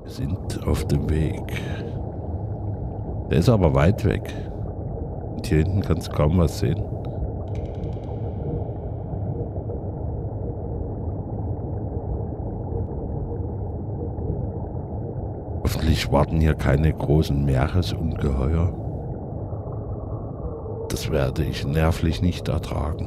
Wir sind auf dem Weg. Der ist aber weit weg. Und hier hinten kannst du kaum was sehen. Hoffentlich warten hier keine großen Meeresungeheuer. Das werde ich nervlich nicht ertragen.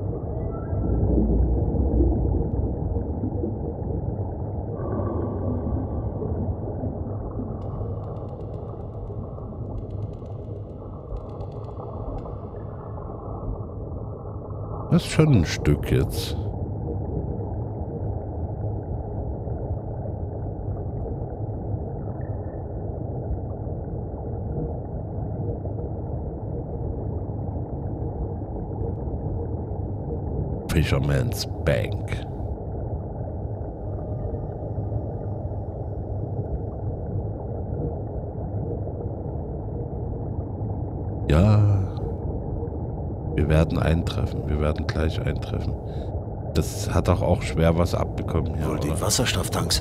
Das ist schon ein Stück jetzt. Fisherman's Bank. Ja, wir werden eintreffen. Wir werden gleich eintreffen. Das hat doch auch schwer was abbekommen hier, Wohl die oder? Wasserstofftanks.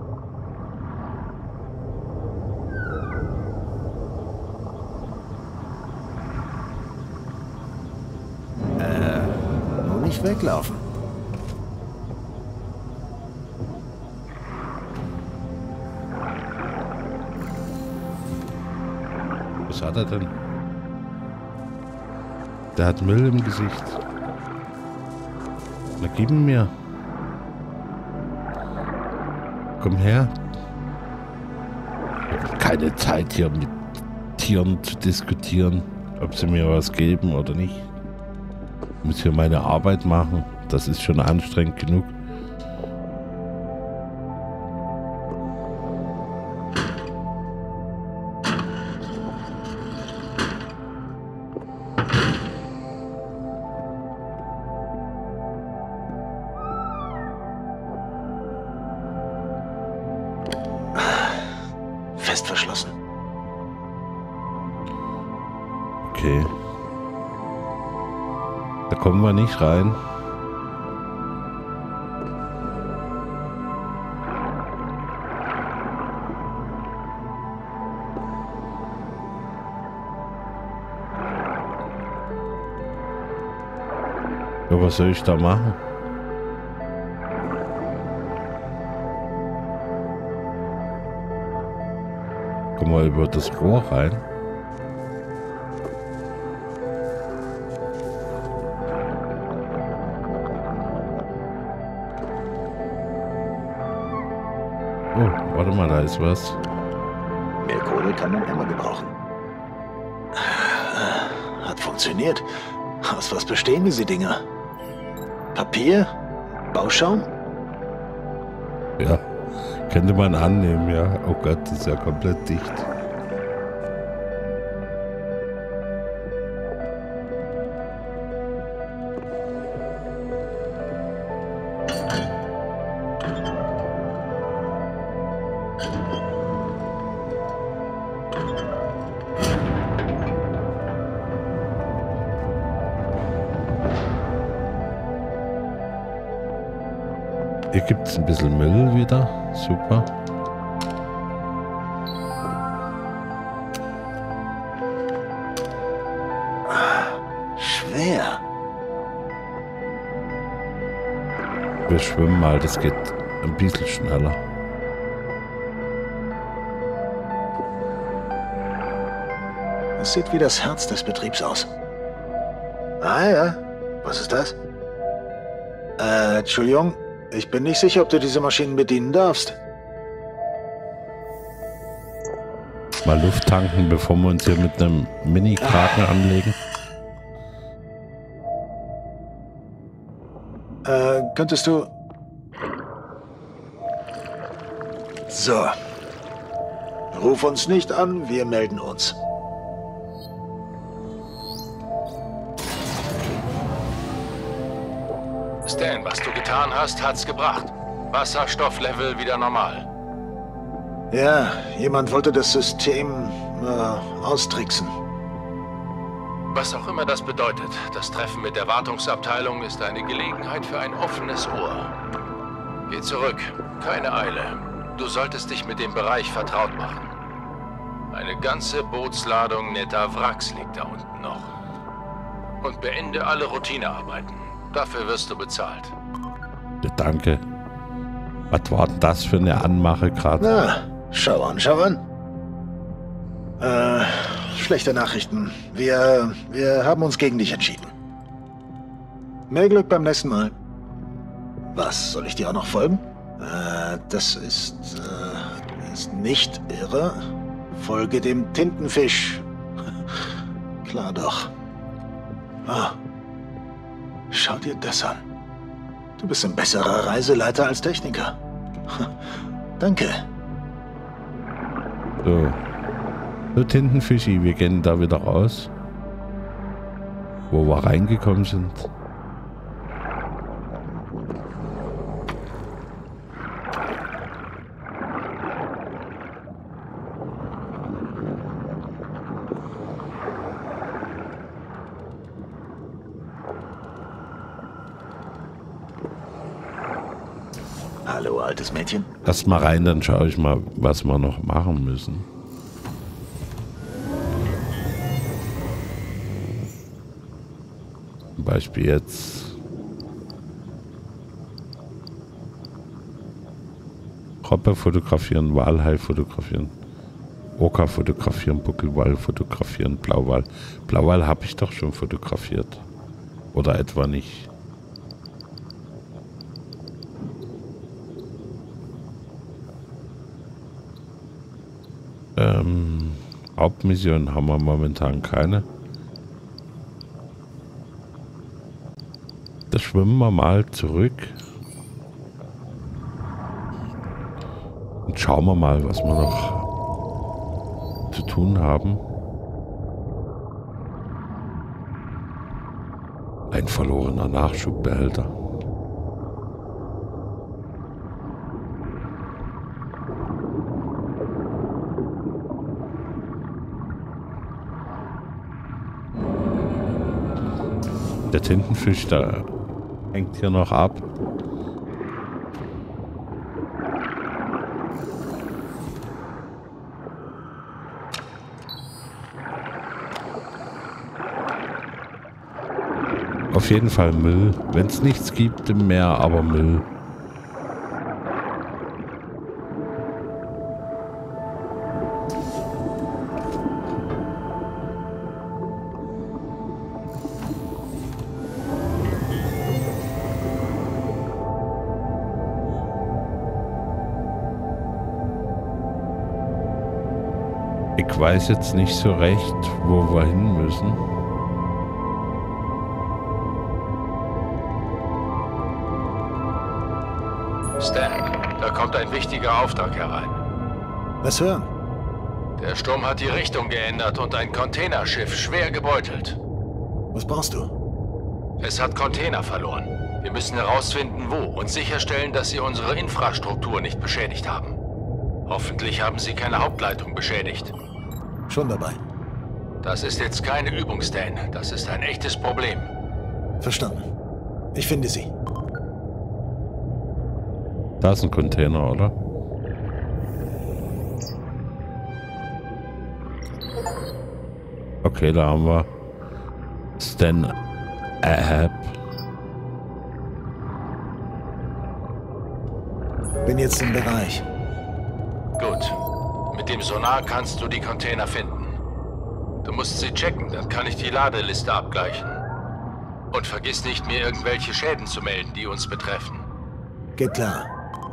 Nur nicht weglaufen. Was hat er denn? Der hat Müll im Gesicht. Na, gib ihn mir. Komm her. Keine Zeit hier mit Tieren zu diskutieren, ob sie mir was geben oder nicht. Ich muss hier meine Arbeit machen. Das ist schon anstrengend genug. Fest verschlossen. Okay. Da kommen wir nicht rein. Ja, was soll ich da machen? Kommen wir über das Rohr rein? Oh, warte mal, da ist was. Mehr Kohle kann man immer gebrauchen. Hat funktioniert. Aus was bestehen diese Dinger? Papier? Bauschaum? Ja, könnte man annehmen, ja. Oh Gott, das ist ja komplett dicht. Hier gibt es ein bisschen Müll wieder. Super. Schwer. Wir schwimmen mal, das geht ein bisschen schneller. Es sieht wie das Herz des Betriebs aus. Ah ja, was ist das? Entschuldigung, ich bin nicht sicher, ob du diese Maschinen bedienen darfst. Mal Luft tanken, bevor wir uns hier mit einem Mini-Kraken anlegen. Könntest du... So. Ruf uns nicht an, wir melden uns. Stan, was du getan hast, hat's gebracht. Wasserstofflevel wieder normal. Ja, jemand wollte das System austricksen. Was auch immer das bedeutet, das Treffen mit der Wartungsabteilung ist eine Gelegenheit für ein offenes Ohr. Geh zurück, keine Eile. Du solltest dich mit dem Bereich vertraut machen. Eine ganze Bootsladung netter Wracks liegt da unten noch. Und beende alle Routinearbeiten. Dafür wirst du bezahlt. Ja, danke. Was war denn das für eine Anmache gerade? Na, schau an, schau an. Schlechte Nachrichten. Wir haben uns gegen dich entschieden. Mehr Glück beim nächsten Mal. Was, soll ich dir auch noch folgen? Das ist nicht irre. Folge dem Tintenfisch. Klar doch. Ah, schau dir das an. Du bist ein besserer Reiseleiter als Techniker. Danke. So, Tintenfischi, wir gehen da wieder raus. Wo wir reingekommen sind. Hallo, altes Mädchen. Erst mal rein, dann schaue ich mal, was wir noch machen müssen. Zum Beispiel jetzt Robbe fotografieren, Walhai fotografieren, Oka fotografieren, Buckelwal fotografieren, Blauwal. Blauwal habe ich doch schon fotografiert. Oder etwa nicht. Hauptmission haben wir momentan keine. Da schwimmen wir mal zurück. Und schauen wir mal, was wir noch zu tun haben. Ein verlorener Nachschubbehälter. Der Tintenfisch, da hängt hier noch ab. Auf jeden Fall Müll. Wenn es nichts gibt im Meer, aber Müll. Ich weiß jetzt nicht so recht, wo wir hin müssen. Stan, da kommt ein wichtiger Auftrag herein. Was hören? Der Sturm hat die Richtung geändert und ein Containerschiff schwer gebeutelt. Was brauchst du? Es hat Container verloren. Wir müssen herausfinden, wo und sicherstellen, dass sie unsere Infrastruktur nicht beschädigt haben. Hoffentlich haben sie keine Hauptleitung beschädigt. Schon dabei. Das ist jetzt keine Übung, Stan. Das ist ein echtes Problem. Verstanden. Ich finde sie. Da ist ein Container, oder? Okay, da haben wir Stan Ahab. Bin jetzt im Bereich. Gut. Mit dem Sonar kannst du die Container finden. Du musst sie checken, dann kann ich die Ladeliste abgleichen. Und vergiss nicht, mir irgendwelche Schäden zu melden, die uns betreffen. Geht klar.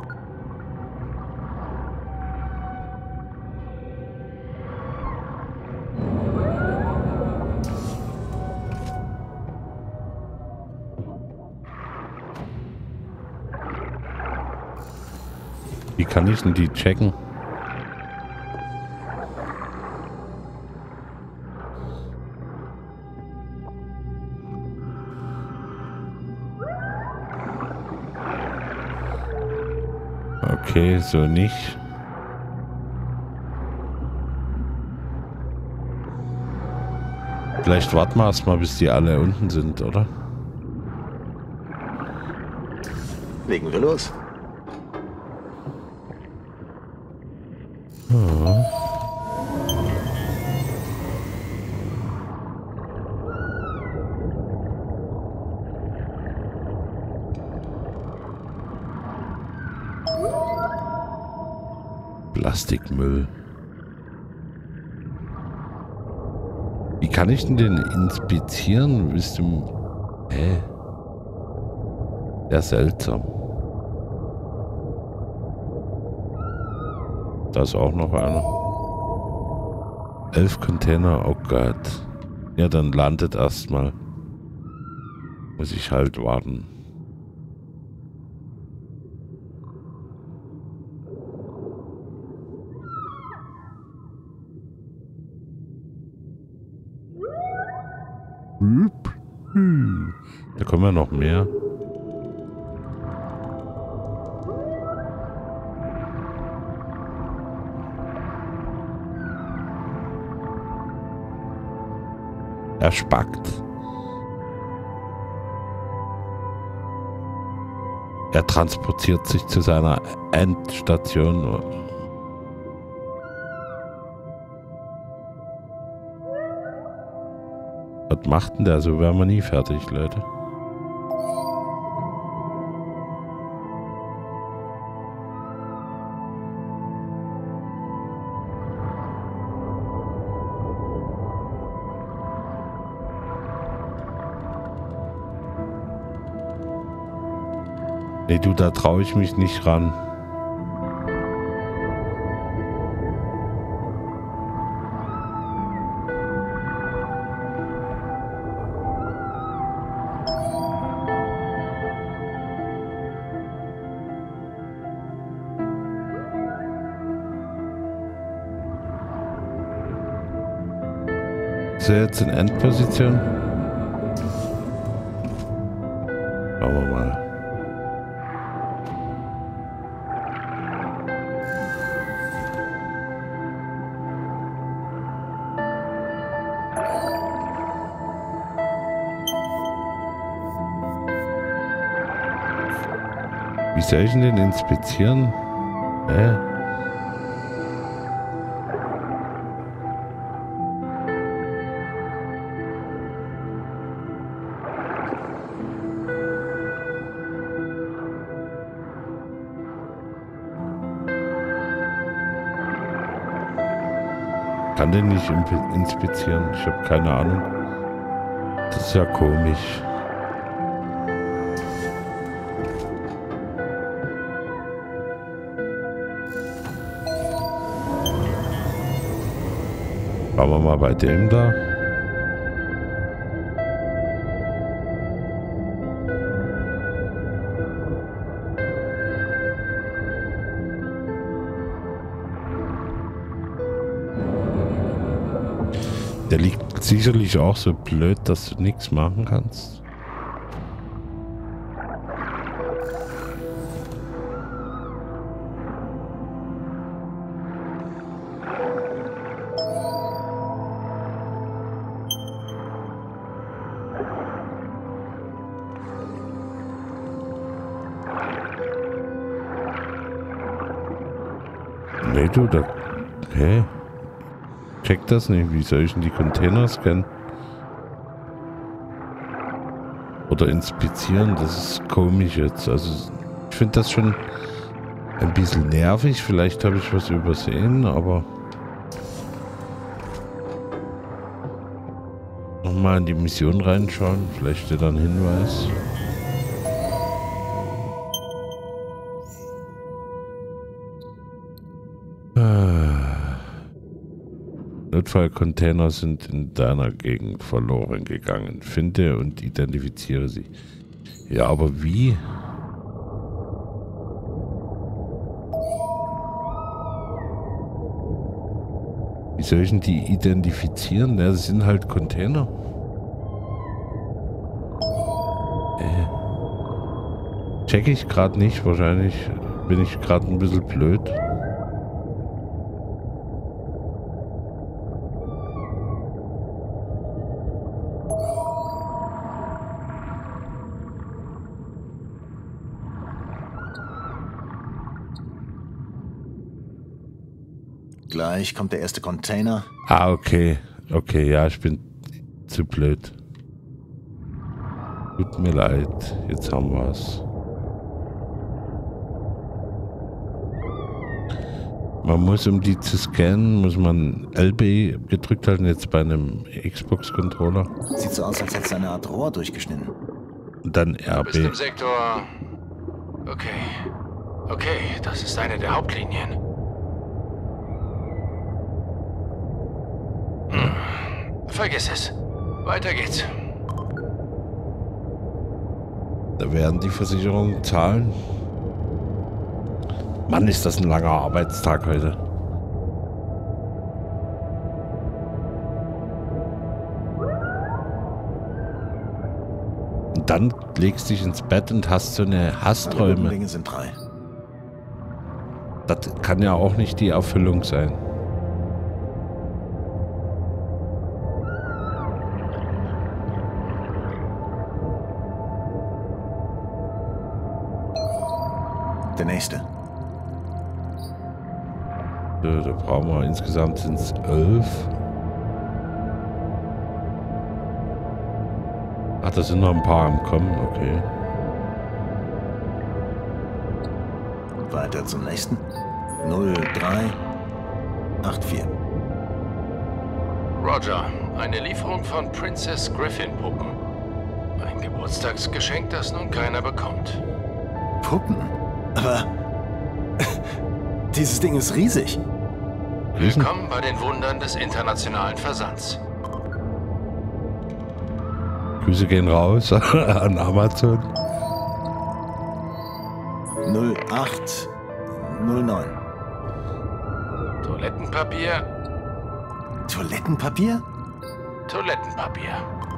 Wie kann ich denn die checken? Okay, so nicht. Vielleicht warten wir erstmal, bis die alle unten sind, oder? Legen wir los. Ja. Plastikmüll. Wie kann ich denn den inspizieren? Bist du... Hä? Ja, seltsam. Da ist auch noch einer. 11 Container, oh Gott. Ja, dann landet erstmal. Muss ich halt warten. Da kommen ja noch mehr. Er spackt. Er transportiert sich zu seiner Endstation. Was macht denn der? So wären wir nie fertig, Leute. Nee, du, da traue ich mich nicht ran. Ist er jetzt in Endposition? Schauen wir mal. Wie soll ich den inspizieren? Kann den nicht inspizieren? Ich habe keine Ahnung. Das ist ja komisch. Schauen wir mal bei dem da. Der liegt sicherlich auch so blöd, dass du nichts machen kannst. Nee, du, da... Hä? Check das nicht. Wie soll ich denn die Container scannen? Oder inspizieren? Das ist komisch jetzt. Also, ich finde das schon ein bisschen nervig. Vielleicht habe ich was übersehen, aber... Nochmal in die Mission reinschauen. Vielleicht steht da ein Hinweis. Notfallcontainer sind in deiner Gegend verloren gegangen. Finde und identifiziere sie. Ja, aber wie? Wie soll ich denn die identifizieren? Ja, das sind halt Container. Check ich gerade nicht. Wahrscheinlich bin ich gerade ein bisschen blöd. Gleich kommt der erste Container. Ah, okay. Okay, ja, ich bin zu blöd. Tut mir leid. Jetzt haben wir es. Man muss, um die zu scannen, muss man LB gedrückt halten, jetzt bei einem Xbox-Controller. Sieht so aus, als hätte es eine Art Rohr durchgeschnitten. Und dann Du bist im RB. Sektor... Okay. Okay, das ist eine der Hauptlinien. Vergiss es. Weiter geht's. Da werden die Versicherungen zahlen. Mann, ist das ein langer Arbeitstag heute. Und dann legst du dich ins Bett und hast so eine Alle Hassträume. Dinge sind 3. Das kann ja auch nicht die Erfüllung sein. Der nächste. So, da brauchen wir insgesamt sind es 11. Ach, da sind noch ein paar am Kommen, okay. Weiter zum nächsten. 0384. Roger, eine Lieferung von Princess Griffin Puppen. Ein Geburtstagsgeschenk, das nun keiner bekommt. Puppen? Aber dieses Ding ist riesig. Willkommen bei den Wundern des internationalen Versands. Grüße gehen raus an Amazon. 0809. Toilettenpapier, Toilettenpapier? Toilettenpapier.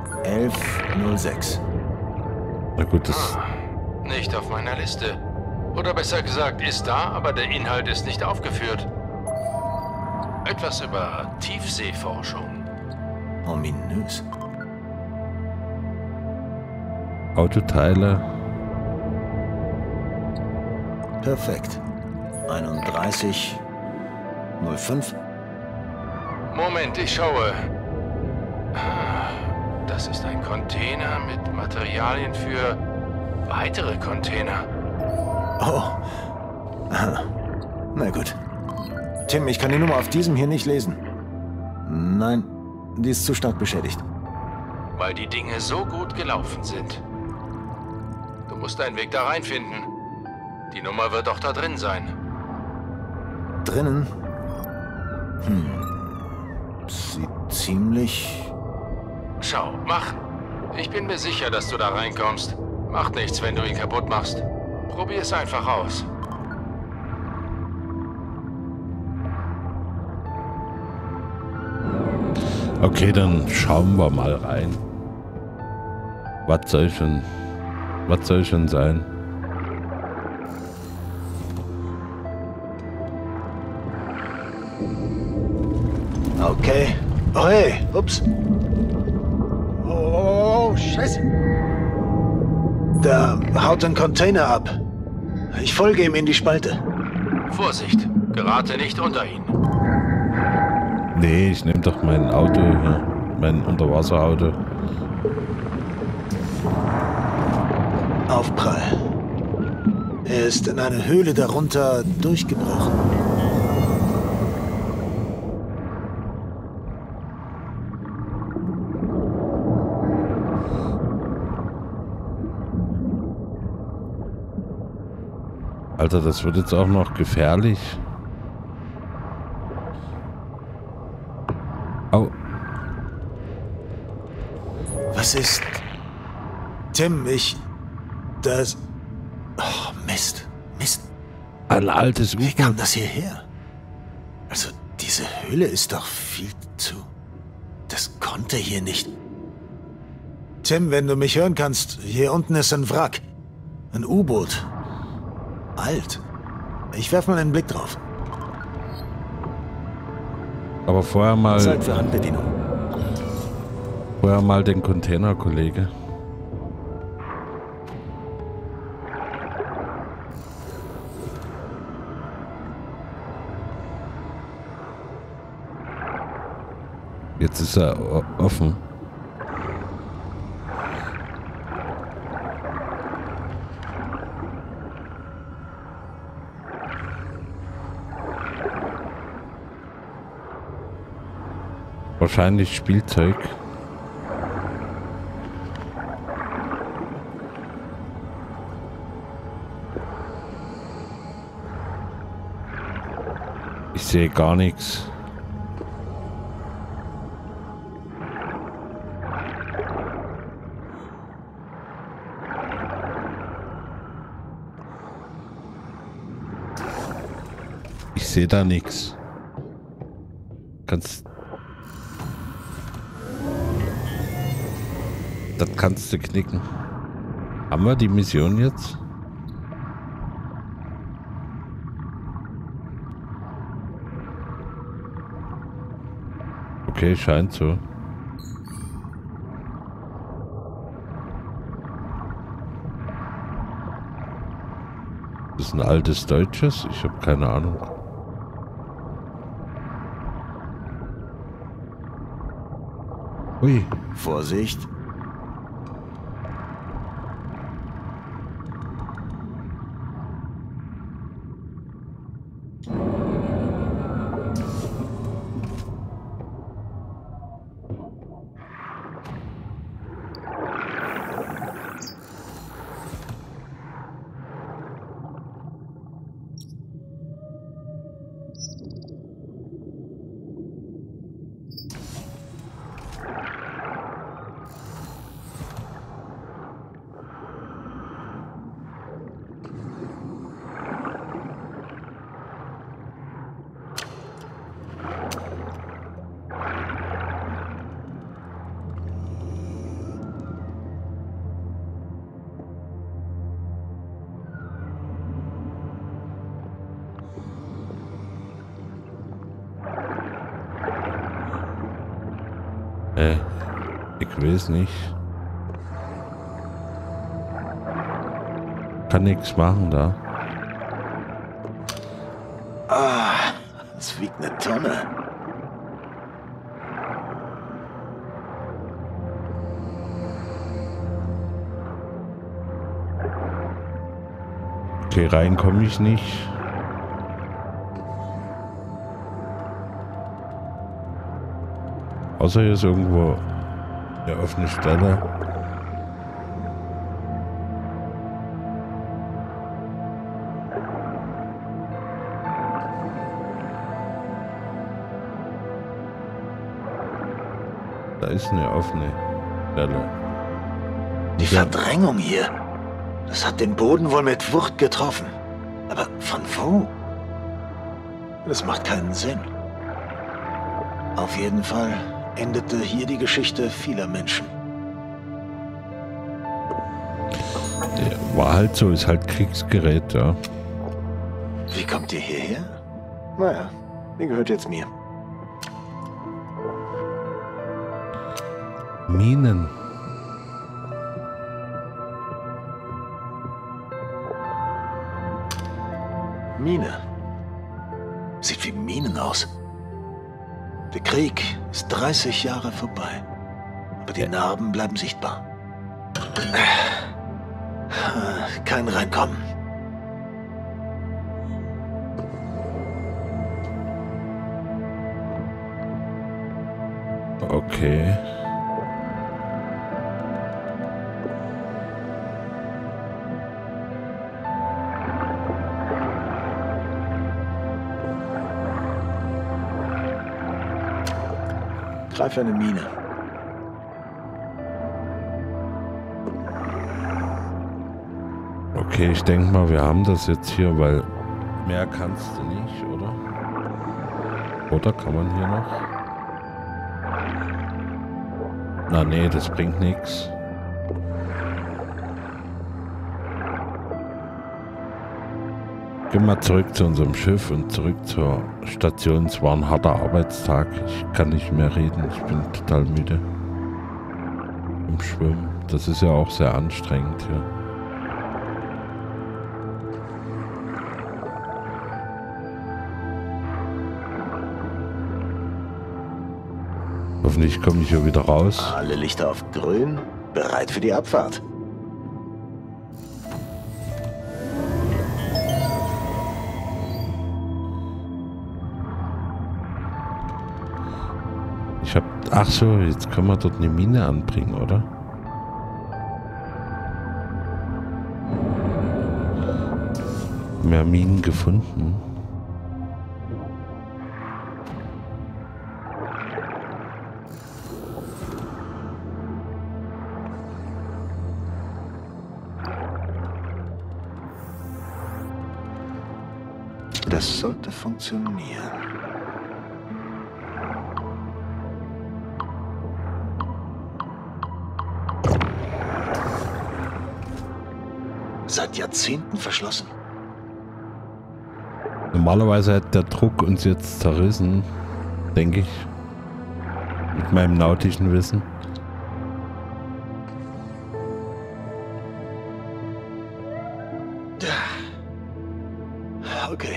1106. Na gut, das Nicht auf meiner Liste. Oder besser gesagt, ist da, aber der Inhalt ist nicht aufgeführt. Etwas über Tiefseeforschung. Ominös. Autoteile. Perfekt. 3105. Moment, ich schaue. Das ist ein Container mit Materialien für weitere Container. Oh. Aha. Na gut. Tim, ich kann die Nummer auf diesem hier nicht lesen. Nein, die ist zu stark beschädigt. Weil die Dinge so gut gelaufen sind. Du musst einen Weg da reinfinden. Die Nummer wird doch da drin sein. Drinnen? Sieht ziemlich... Schau, mach. Ich bin mir sicher, dass du da reinkommst. Macht nichts, wenn du ihn kaputt machst. Probier es einfach aus. Okay, dann schauen wir mal rein. Was soll schon sein? Okay. Oh hey, ups. Oh, Scheiße. Da haut ein Container ab. Ich folge ihm in die Spalte. Vorsicht, gerate nicht unter ihn. Nee, ich nehme doch mein Auto hier. Mein Unterwasserauto. Aufprall. Er ist in eine Höhle darunter durchgebrochen. Alter, das wird jetzt auch noch gefährlich. Au. Was ist... Tim, das... Oh, Mist. Ein altes Wie kam U-Boot. das hierher? Also, diese Höhle ist doch viel zu... Das konnte hier nicht... Tim, wenn du mich hören kannst, hier unten ist ein Wrack. Ein U-Boot. Alt. Ich werf mal einen Blick drauf. Aber vorher Zeit für Handbedienung. mal den Container, Kollege. Jetzt ist er offen. Wahrscheinlich Spielzeug. Ich sehe gar nichts. Ich sehe da nichts. Das kannst du knicken. Haben wir die Mission jetzt? Okay, scheint so. Das ist ein altes Deutsches? Ich habe keine Ahnung. Ui. Vorsicht. Ich weiß nicht. Kann nichts machen da. Ah, das wiegt eine Tonne. Okay, rein komme ich nicht. Außer hier ist irgendwo eine offene Stelle. Da ist eine offene Stelle. Die Verdrängung hier. Das hat den Boden wohl mit Wucht getroffen. Aber von wo? Das macht keinen Sinn. Auf jeden Fall endete hier die Geschichte vieler Menschen. Ja, war halt so, ist halt Kriegsgerät, ja. Wie kommt ihr hierher? Naja, die gehört jetzt mir. Minen. Mine. Sieht wie Minen aus. Der Krieg ist 30 Jahre vorbei. Aber die Narben bleiben sichtbar. Kein Reinkommen. Okay. Greife eine Mine. Okay, ich denke mal, wir haben das jetzt hier, weil mehr kannst du nicht, oder? Oder kann man hier noch? Na nee, das bringt nichts. Gehen wir zurück zu unserem Schiff und zurück zur Station. Es war ein harter Arbeitstag. Ich kann nicht mehr reden. Ich bin total müde. Im Schwimmen. Das ist ja auch sehr anstrengend hier. Hoffentlich komme ich hier wieder raus. Alle Lichter auf grün, bereit für die Abfahrt. Ach so, jetzt können wir dort eine Mine anbringen, oder? Mehr Minen gefunden. Das sollte funktionieren. Seit Jahrzehnten verschlossen. Normalerweise hat der Druck uns jetzt zerrissen, denke ich. Mit meinem nautischen Wissen. Okay.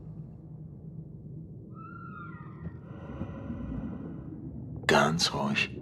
Ganz ruhig.